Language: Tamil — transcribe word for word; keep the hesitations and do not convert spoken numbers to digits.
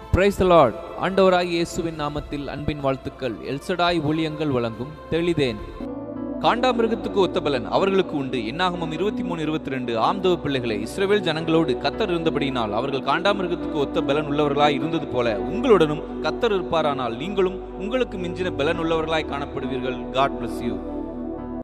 Praise the Lord. ஆண்டவராகிய இயேசுவின் நாமத்தில் அன்பின் வாழ்த்துக்கள். எல்சடாய் ஊழியங்கள் வழங்கும் தெளிதேன். காண்டாமிருகத்துக்கு ஒத்த பலன் அவர்களுக்கு உண்டு. என்னாகமம் இருபத்தி மூணு இருபத்தி ரெண்டு. ஆம்தவ பிள்ளைகளை, இஸ்ரவேல் ஜனங்களோடு கத்தர் இருந்தபடியினால் அவர்கள் காண்டாமிருகத்துக்கு ஒத்த பலன் உள்ளவர்களாய் இருந்தது போல உங்களுடனும் கத்தர் இருப்பாரானால் நீங்களும் உங்களுக்கு மிஞ்சின பலன் உள்ளவர்களாய் காணப்படுவீர்கள். God bless you.